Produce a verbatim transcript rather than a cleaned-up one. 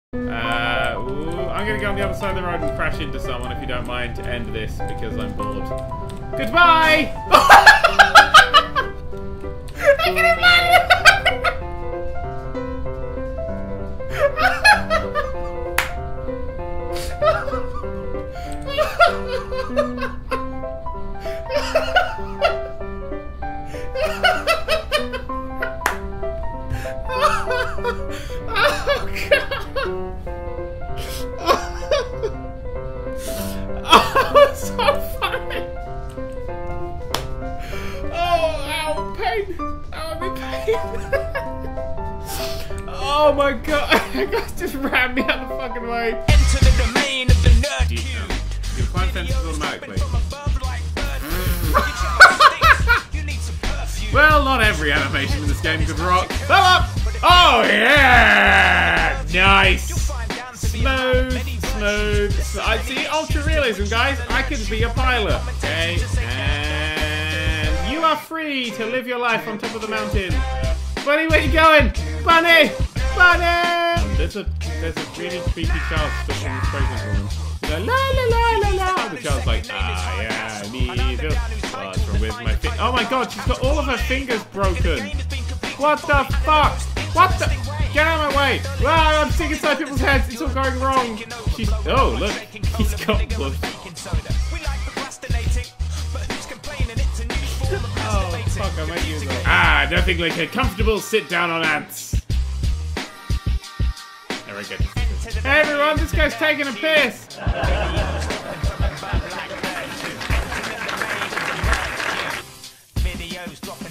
Uh, ooh, I'm gonna go on the other side of the road and crash into someone if you don't mind to end this because I'm bored. Goodbye! I can imagine! Oh, God. Oh, so funny. Oh, ow, pain. Oh, I'm in pain. Oh my God. That guy just ran me out the fucking way. Enter the domain of the NerdCubed. You climb fences automatically. Well, not every animation in this game could rock. Fill up! Oh, yeah! Nice! Smooth, smooth. I see ultra realism, guys. I could be a pilot. Okay, and you are free to live your life on top of the mountain. Bunny, where you going? Bunny! Bunny! There's a there's a really creepy child stuck in this pregnant woman. La la la la la la. The child's like, ah, yeah, me evil. What's wrong with my fi- Oh my God, she's got all of her fingers broken. What the fuck? What the? Get out of my way! Wow, I'm sick inside people's heads. It's all going wrong. She's. Oh, look, he's got blood. Oh fuck! I might use that. Ah, nothing like a comfortable sit down on ants. There we go. Hey everyone, this guy's taking a piss. Videos dropping.